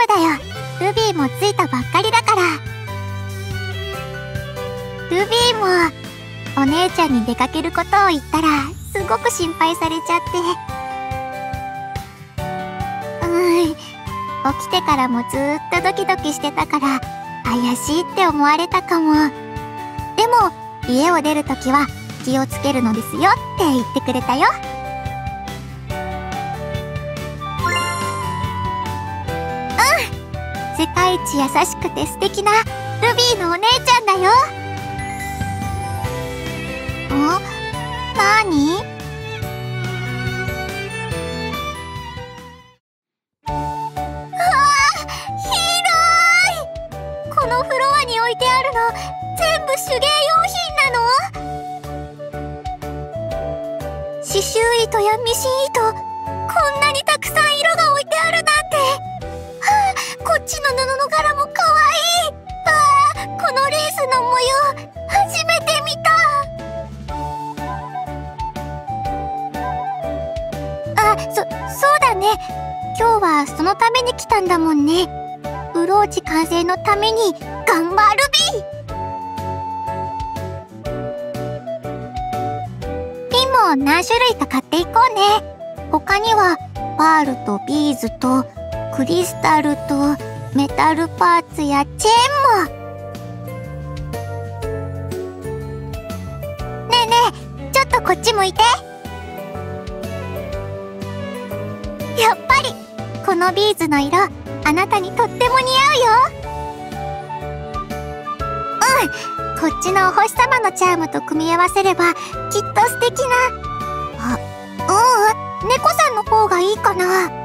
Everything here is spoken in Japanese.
ムだよ。ルビーもついたばっかりだから。ルビーもお姉ちゃんに出かけることを言ったらすごく心配されちゃって。起きてからもずーっとドキドキしてたから怪しいって思われたかも。でも家を出るときは気をつけるのですよって言ってくれたよ。世界一優しくて素敵なルビーのお姉ちゃんだよ。なに？このフロアに置いてあるの全部手芸用品なの？刺繍糸やミシン糸、こんなにたくさん色が置いてあるなんて。こっちの布の柄もかわいい。このレースの模様初めて見た。そうだね。今日はそのために来たんだもんね。ブローチ完成のために頑張るビー。ピンも何種類か買っていこうね。他にはパールとビーズとクリスタルとメタルパーツやチェーンも。ねえねえ、ちょっとこっち向いて。やっぱりこのビーズの色あなたにとっても似合うよ。こっちのお星様のチャームと組み合わせればきっと素敵な。猫さんの方がいいかな。